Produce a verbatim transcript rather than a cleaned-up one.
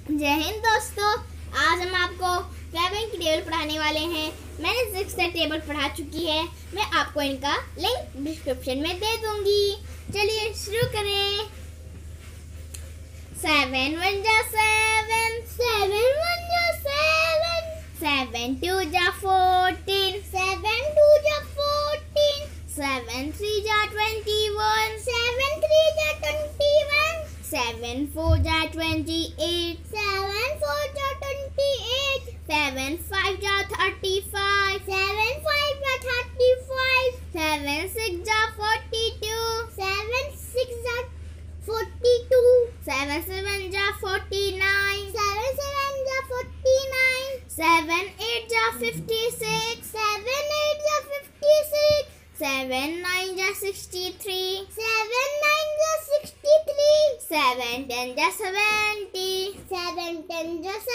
जय हिंद दोस्तों, आज हम आपको सेवन की टेबल पढ़ाने वाले हैं। मैंने सिक्स टेबल पढ़ा चुकी है। मैं आपको इनका लिंक डिस्क्रिप्शन में दे दूंगी। चलिए शुरू करें। सेवन वन जा सेवन, सेवन वन जा सेवन, सेवन टू जा फोर्टीन, सेवन टू जा फोर्टीन, सेवन थ्री जा ट्वेंटी वन, सेवन थ्री जा ट्वेंटी वन, सेवन फोर जा ट्वेंटी एट, सेवन फोर जा ट्वेंटी एट, सेवन फाइव जा थर्टी फाइव, सेवन फाइव जा thirty five, seven six जा forty two, seven six जा forty two, seven seven जा forty nine, seven seven जा forty nine, seven eight जा fifty six, seven eight जा fifty six, seven nine जा sixty three, seven nine जा sixty three, seven ten जा seventy, seven ten जा